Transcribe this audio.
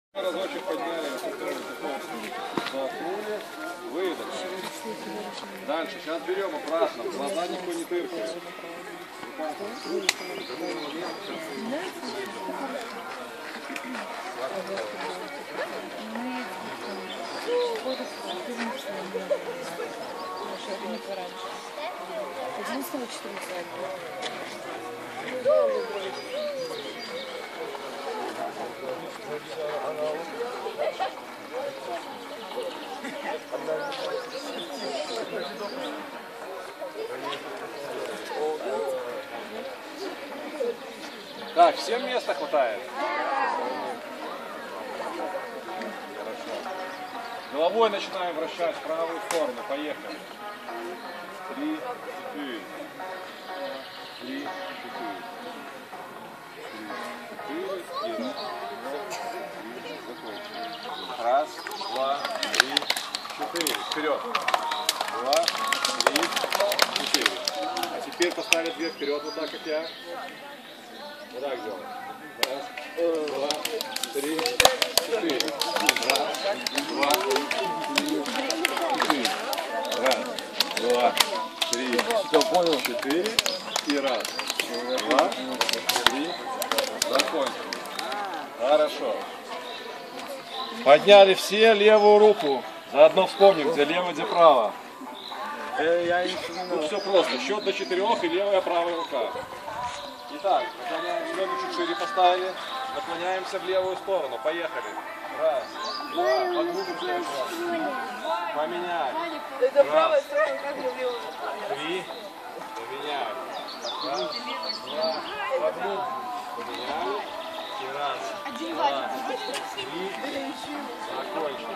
Разочек подняли, вдохнули, выдохнули. Дальше, сейчас берем обратно, в глаза никто не тыркает. Так, всем места хватает? Хорошо. Головой начинаем вращать в правую сторону. Поехали. 3, 4. 3, 4. 3, 4. Раз, два, три, 4. Вперед. 2, 3, 4. А теперь поставить две вперед, вот так, как я. Вот так делаем. Раз, два, три, 4. Раз, два, 4. Раз, два, три, все, понял, 4. И раз, два, три. Закончили. Хорошо. Подняли все левую руку. Заодно вспомним, где левая, где правая. Тут все просто. Счет до 4 и левая, правая рука. Итак, ноги чуть шире поставили. Наклоняемся в левую сторону. Поехали. Раз, два, подвигаемся. Поменяли. Раз, 3. Поменяли. Раз, два, подвигаемся. Поменяли. И раз, два, 3. Закончили.